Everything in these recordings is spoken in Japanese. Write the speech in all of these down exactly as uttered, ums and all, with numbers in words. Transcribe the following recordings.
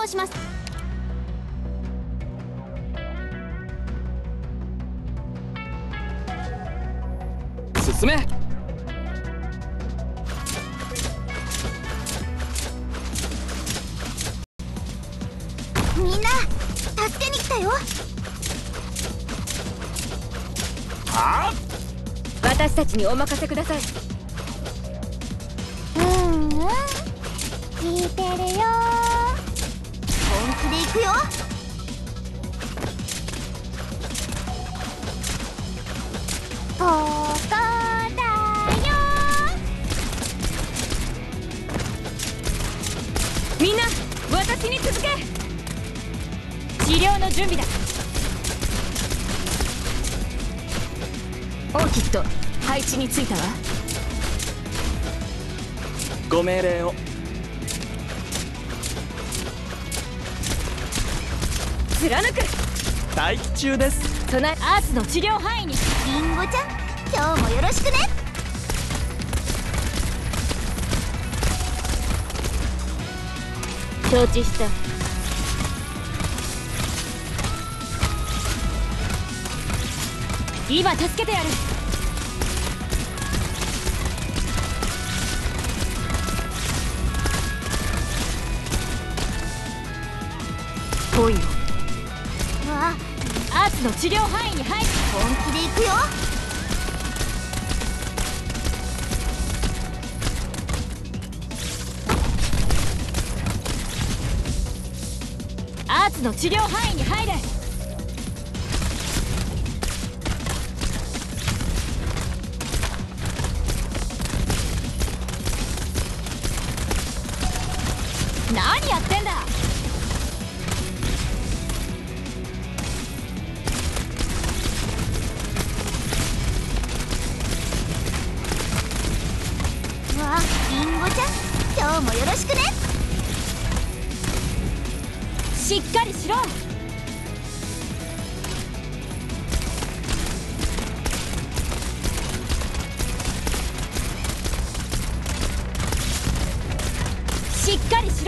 応します。 進め。 みんな助けに来たよ。 はあ、 私たちにお任せください。うんうん、聞いてるよ。本気で行くよ。ここだよ。みんな私に続け。治療の準備だ。オーキッド配置についたわ。 ご命令を。 貫く。 待機中です。 そのアースの治療範囲に。リンゴちゃん、今日もよろしくね。承知した。今助けてやる。来いよ。わあ、アーツの治療範囲に入る。本気で行くよ。アーツの治療範囲に入れ。何やってんだ。わあ、リンゴちゃん、今日もよろしくね。しっかりしろ。しっかりしろ。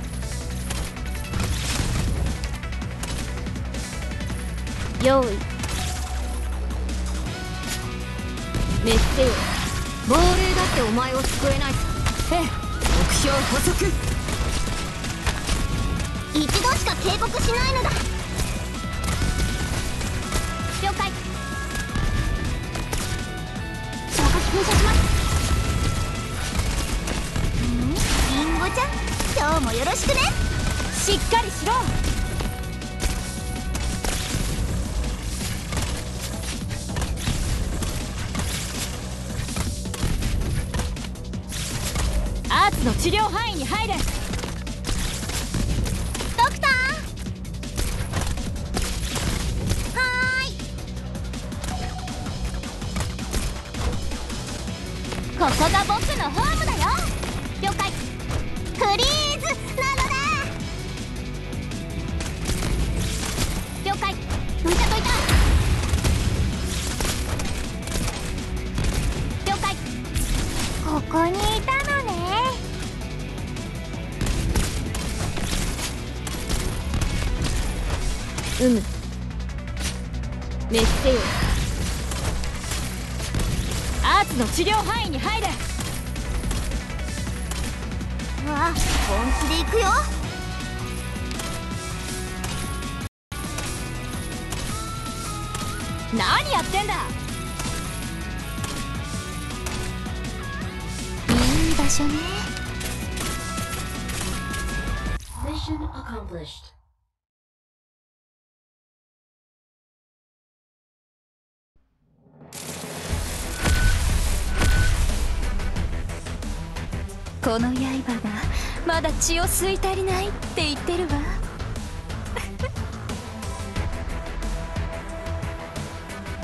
用意。熱せよ。亡霊だってお前を救えないさ。ええ、目標補足。一度しか警告しないのだ。了解。消火器噴射します。リンゴちゃん、今日もよろしくね。しっかりしろ。アーツの治療範囲に入れ。ドクター。はーい。ここが僕のホームだよ。了解。フリーズなのだ。了解。どいたどいた。了解。ここにいたのね。うむ。熱せよ。アーツの治療範囲に入れ。わあ、本気で行くよ。何やってんだ。いい場所ね。 Mission accomplished. この刃がまだ血を吸い足りないって言ってるわ。